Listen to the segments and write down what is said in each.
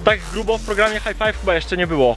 Tak grubo w programie High Five chyba jeszcze nie było.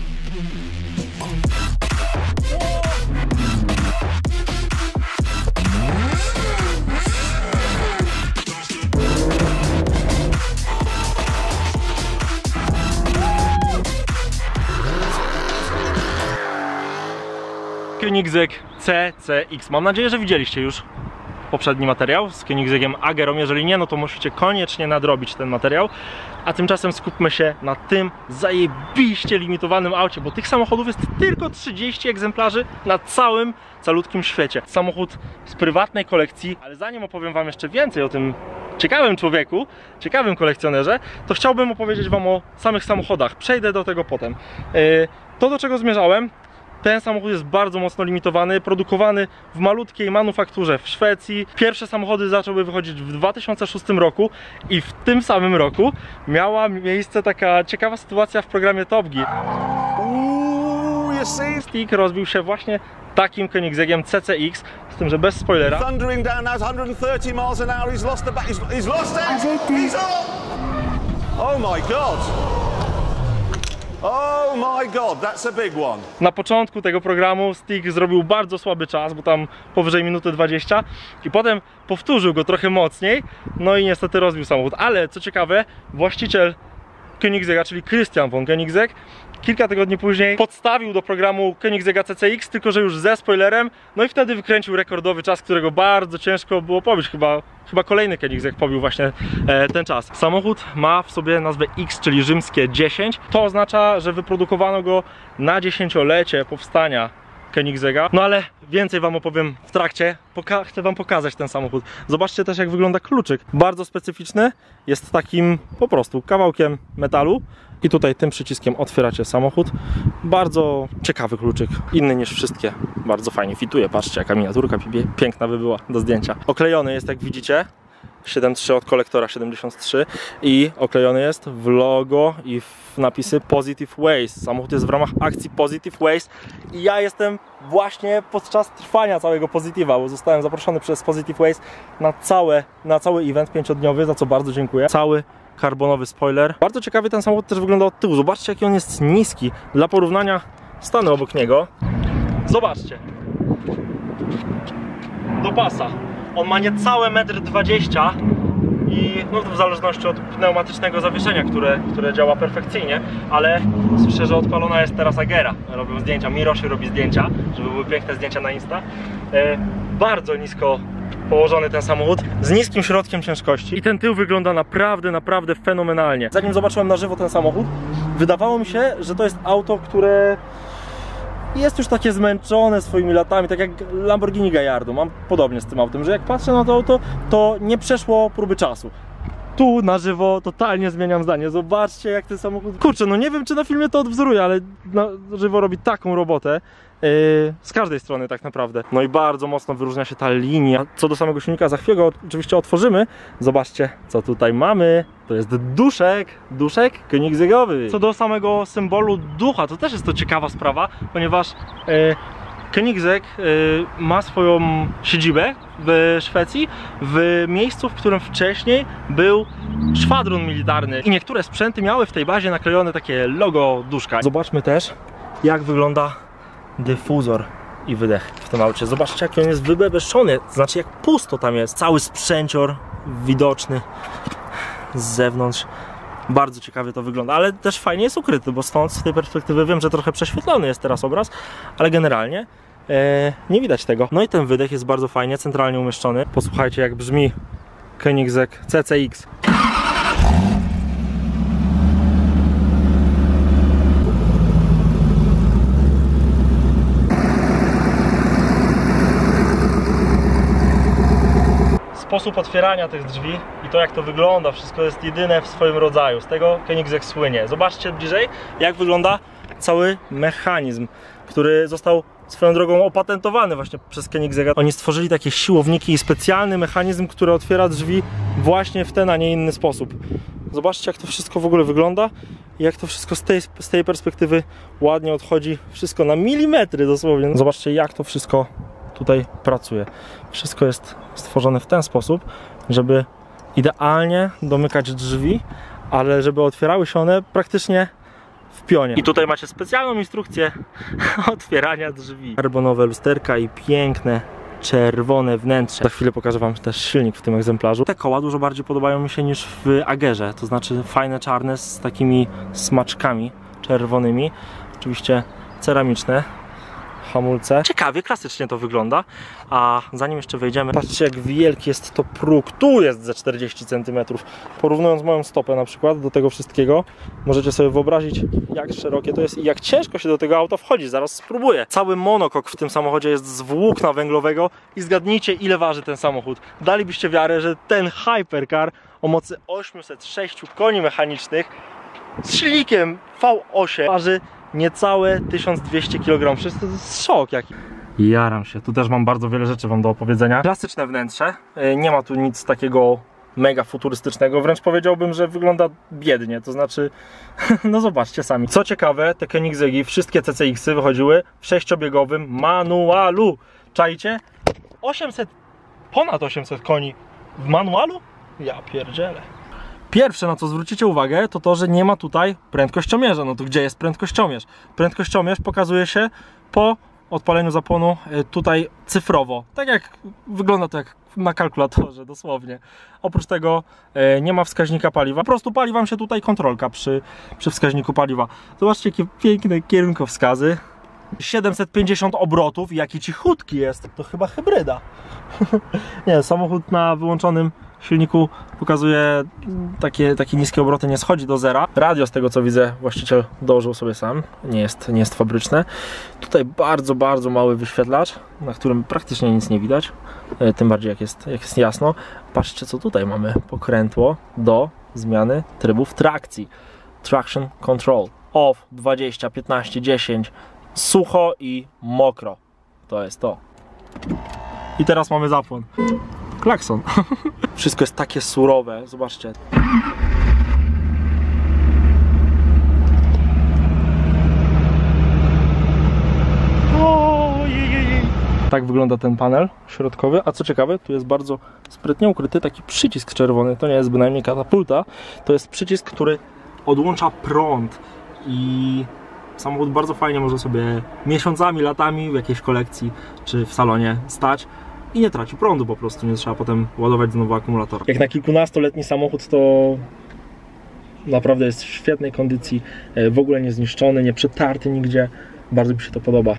Koenigsegg CCX. Mam nadzieję, że widzieliście już poprzedni materiał z Koenigseggiem Agerą. Jeżeli nie, no to musicie koniecznie nadrobić ten materiał. A tymczasem skupmy się na tym zajebiście limitowanym aucie, bo tych samochodów jest tylko 30 egzemplarzy na całym calutkim świecie. Samochód z prywatnej kolekcji, ale zanim opowiem wam jeszcze więcej o tym ciekawym człowieku, ciekawym kolekcjonerze, to chciałbym opowiedzieć wam o samych samochodach. Przejdę do tego potem. To, do czego zmierzałem, ten samochód jest bardzo mocno limitowany, produkowany w malutkiej manufakturze w Szwecji. Pierwsze samochody zaczęły wychodzić w 2006 roku i w tym samym roku miała miejsce taka ciekawa sytuacja w programie Top Gear. Stick rozbił się właśnie takim Koenigseggiem CCX, z tym, że bez spoilera. Thundering down now, 130 miles an hour. He's lost the back. He's lost it. He's up. Oh my god. Oh my god, that's a big one. Na początku tego programu Stick zrobił bardzo słaby czas, bo tam powyżej minuty 20 i potem powtórzył go trochę mocniej, no i niestety rozbił samochód. Ale co ciekawe, właściciel Koenigsegga, czyli Christian von Koenigsegg, kilka tygodni później podstawił do programu Koenigsegga CCX, tylko że już ze spoilerem, no i wtedy wykręcił rekordowy czas, którego bardzo ciężko było pobić. Chyba kolejny Koenigsegg pobił właśnie ten czas. Samochód ma w sobie nazwę X, czyli rzymskie 10. To oznacza, że wyprodukowano go na 10-lecie powstania Koenigsegga. No ale więcej wam opowiem w trakcie. Chcę wam pokazać ten samochód. Zobaczcie też, jak wygląda kluczyk. Bardzo specyficzny. Jest takim po prostu kawałkiem metalu. I tutaj tym przyciskiem otwieracie samochód. Bardzo ciekawy kluczyk, inny niż wszystkie. Bardzo fajnie fituje, patrzcie jaka miniaturka piękna by była do zdjęcia. Oklejony jest, jak widzicie, 7.3 od kolektora 73 i oklejony jest w logo i w napisy Positive Waste. Samochód jest w ramach akcji Positive Waste i ja jestem właśnie podczas trwania całego Positive'a, bo zostałem zaproszony przez Positive Waste na cały event 5-dniowy, za co bardzo dziękuję. Cały karbonowy spoiler. Bardzo ciekawie ten samochód też wygląda od tyłu. Zobaczcie, jaki on jest niski. Dla porównania stanę obok niego. Zobaczcie. Do pasa. On ma niecałe 1,20 m i no to w zależności od pneumatycznego zawieszenia, które działa perfekcyjnie, ale słyszę, że odpalona jest teraz Agera. Robią zdjęcia, Miroszy robi zdjęcia, żeby były piękne zdjęcia na Insta. Bardzo nisko położony ten samochód, z niskim środkiem ciężkości i ten tył wygląda naprawdę fenomenalnie. Zanim zobaczyłem na żywo ten samochód, wydawało mi się, że to jest auto, które jest już takie zmęczone swoimi latami, tak jak Lamborghini Gallardo. Mam podobnie z tym autem, że jak patrzę na to auto, to nie przeszło próby czasu. Tu na żywo totalnie zmieniam zdanie. Zobaczcie, jak ten samochód... Kurczę, no nie wiem, czy na filmie to odwzoruje, ale na żywo robi taką robotę. Z każdej strony tak naprawdę. No i bardzo mocno wyróżnia się ta linia. Co do samego silnika, za chwilę go oczywiście otworzymy. Zobaczcie, co tutaj mamy. To jest duszek Koenigsegowy. Co do samego symbolu ducha, to też jest to ciekawa sprawa, ponieważ Koenigsegg ma swoją siedzibę w Szwecji, w miejscu, w którym wcześniej był szwadron militarny i niektóre sprzęty miały w tej bazie naklejone takie logo duszka. Zobaczmy też, jak wygląda dyfuzor i wydech w tym aucie. Zobaczcie, jak on jest wybebeszczony, znaczy jak pusto tam jest. Cały sprzęcior widoczny z zewnątrz. Bardzo ciekawie to wygląda, ale też fajnie jest ukryty, bo stąd z tej perspektywy wiem, że trochę prześwietlony jest teraz obraz, ale generalnie nie widać tego. No i ten wydech jest bardzo fajnie, centralnie umieszczony. Posłuchajcie, jak brzmi Koenigsegg CCX. Sposób otwierania tych drzwi i to, jak to wygląda, wszystko jest jedyne w swoim rodzaju. Z tego Koenigsegg słynie. Zobaczcie bliżej, jak wygląda cały mechanizm, który został swoją drogą opatentowany właśnie przez Koenigsegga. Oni stworzyli takie siłowniki i specjalny mechanizm, który otwiera drzwi właśnie w ten, a nie inny sposób. Zobaczcie, jak to wszystko w ogóle wygląda i jak to wszystko z tej perspektywy ładnie odchodzi. Wszystko na milimetry dosłownie. Zobaczcie, jak to wszystko tutaj pracuje. Wszystko jest stworzone w ten sposób, żeby idealnie domykać drzwi, ale żeby otwierały się one praktycznie w pionie. I tutaj macie specjalną instrukcję otwierania drzwi. Karbonowe lusterka i piękne czerwone wnętrze. Za chwilę pokażę wam też silnik w tym egzemplarzu. Te koła dużo bardziej podobają mi się niż w Agerze, to znaczy fajne czarne z takimi smaczkami czerwonymi. Oczywiście ceramiczne hamulce. Ciekawie, klasycznie to wygląda. A zanim jeszcze wejdziemy, patrzcie jak wielki jest to próg. Tu jest ze 40 cm. Porównując moją stopę na przykład do tego wszystkiego, możecie sobie wyobrazić jak szerokie to jest i jak ciężko się do tego auta wchodzi. Zaraz spróbuję. Cały monokok w tym samochodzie jest z włókna węglowego i zgadnijcie ile waży ten samochód. Dalibyście wiarę, że ten Hypercar o mocy 806 koni mechanicznych z silnikiem V8 waży niecałe 1200 kg. Przecież to jest szok jaki. Jaram się. Tu też mam bardzo wiele rzeczy wam do opowiedzenia. Klasyczne wnętrze. Nie ma tu nic takiego mega futurystycznego. Wręcz powiedziałbym, że wygląda biednie. To znaczy, no zobaczcie sami. Co ciekawe, te Koenigseggi, wszystkie CCX-y wychodziły w 6-biegowym manualu. Czajcie? Ponad 800 koni w manualu? Ja pierdzielę. Pierwsze, na co zwrócicie uwagę, to to, że nie ma tutaj prędkościomierza. No to gdzie jest prędkościomierz? Prędkościomierz pokazuje się po odpaleniu zapłonu tutaj cyfrowo. Tak jak wygląda to jak na kalkulatorze, dosłownie. Oprócz tego nie ma wskaźnika paliwa. Po prostu pali wam się tutaj kontrolka przy wskaźniku paliwa. Zobaczcie, jakie piękne kierunkowskazy. 750 obrotów, jaki cichutki jest. To chyba hybryda. Nie, samochód na wyłączonym silniku pokazuje takie niskie obroty, nie schodzi do zera. Radio, z tego co widzę, właściciel dołożył sobie sam, nie jest fabryczne. Tutaj bardzo mały wyświetlacz, na którym praktycznie nic nie widać, tym bardziej jak jest jasno. Patrzcie co tutaj mamy, pokrętło do zmiany trybów trakcji. Traction Control, off, 20, 15, 10, sucho i mokro. To jest to. I teraz mamy zapłon. Klakson. Wszystko jest takie surowe, zobaczcie. Tak wygląda ten panel środkowy, a co ciekawe, tu jest bardzo sprytnie ukryty taki przycisk czerwony. To nie jest bynajmniej katapulta, to jest przycisk, który odłącza prąd i samochód bardzo fajnie może sobie miesiącami, latami w jakiejś kolekcji czy w salonie stać i nie traci prądu po prostu, nie trzeba potem ładować znowu akumulatora. Jak na kilkunastoletni samochód to naprawdę jest w świetnej kondycji, w ogóle nie zniszczony, nie przetarty nigdzie, bardzo mi się to podoba.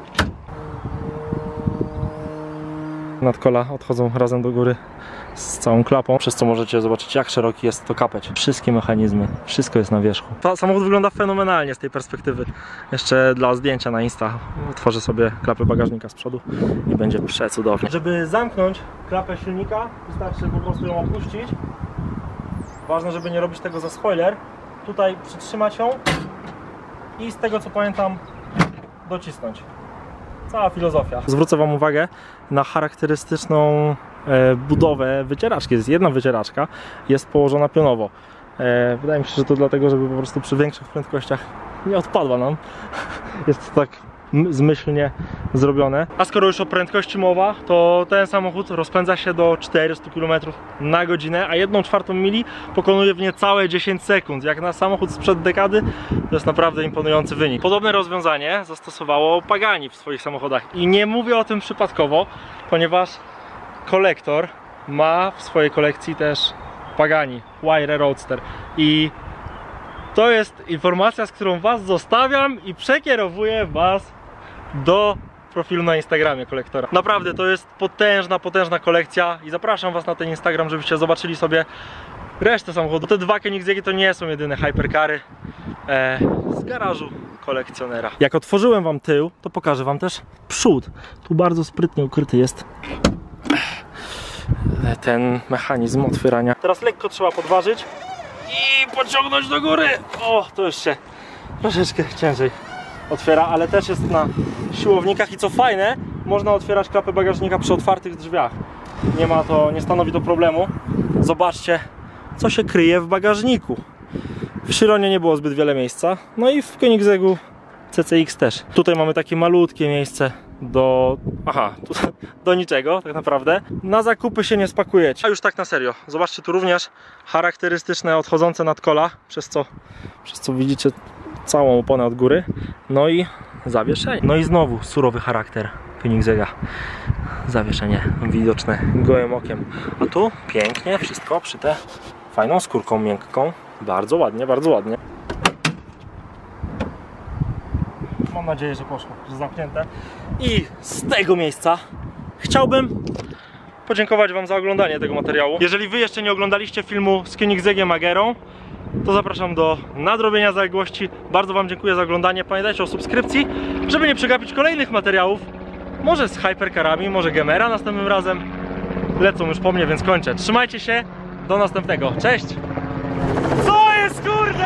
Nadkola odchodzą razem do góry z całą klapą, przez co możecie zobaczyć jak szeroki jest to kapeć. Wszystkie mechanizmy, wszystko jest na wierzchu. Samochód wygląda fenomenalnie z tej perspektywy. Jeszcze dla zdjęcia na Insta otworzę sobie klapę bagażnika z przodu i będzie przecudownie. Żeby zamknąć klapę silnika, wystarczy po prostu ją opuścić. Ważne, żeby nie robić tego za spoiler. Tutaj przytrzymać ją i z tego co pamiętam docisnąć. Cała filozofia. Zwrócę wam uwagę na charakterystyczną budowę wycieraczki. Jest jedna wycieraczka, jest położona pionowo. Wydaje mi się, że to dlatego, żeby po prostu przy większych prędkościach nie odpadła nam. Jest to tak zmyślnie zrobione. A skoro już o prędkości mowa, to ten samochód rozpędza się do 400 km na godzinę, a 1/4 mili pokonuje w niecałe 10 sekund. Jak na samochód sprzed dekady, to jest naprawdę imponujący wynik. Podobne rozwiązanie zastosowało Pagani w swoich samochodach. I nie mówię o tym przypadkowo, ponieważ kolektor ma w swojej kolekcji też Pagani Huayra Roadster. I to jest informacja, z którą was zostawiam i przekierowuję was do profilu na Instagramie kolektora. Naprawdę to jest potężna kolekcja i zapraszam was na ten Instagram, żebyście zobaczyli sobie resztę samochodu. Te dwa Koenigseggi to nie są jedyne hypercary z garażu kolekcjonera. Jak otworzyłem wam tył, to pokażę wam też przód. Tu bardzo sprytnie ukryty jest ten mechanizm otwierania. Teraz lekko trzeba podważyć i pociągnąć do góry. O, to już się troszeczkę ciężej otwiera, ale też jest na siłownikach i co fajne, można otwierać klapę bagażnika przy otwartych drzwiach. Nie stanowi to problemu. Zobaczcie, co się kryje w bagażniku. W Chironie nie było zbyt wiele miejsca, no i w Koenigseggu CCX też. Tutaj mamy takie malutkie miejsce do niczego tak naprawdę. Na zakupy się nie spakujecie. A już tak na serio, zobaczcie, tu również charakterystyczne odchodzące nadkola, przez co widzicie całą oponę od góry. No i zawieszenie. No i znowu surowy charakter Koenigsegga. Zawieszenie widoczne gołym okiem. A tu pięknie wszystko przyte fajną skórką miękką. Bardzo ładnie, bardzo ładnie. Mam nadzieję, że poszło, że zamknięte. I z tego miejsca chciałbym podziękować Wam za oglądanie tego materiału. Jeżeli Wy jeszcze nie oglądaliście filmu z Koenigseggiem Agerą, to zapraszam do nadrobienia zaległości. Bardzo Wam dziękuję za oglądanie. Pamiętajcie o subskrypcji, żeby nie przegapić kolejnych materiałów. Może z hypercarami, może Gemera następnym razem. Lecą już po mnie, więc kończę. Trzymajcie się, do następnego. Cześć! Co jest, kurde?